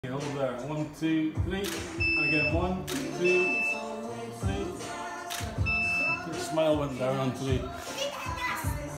Okay, hold there. 1, 2, 3. And again, 1, 2, 3. Your smile went down on 3.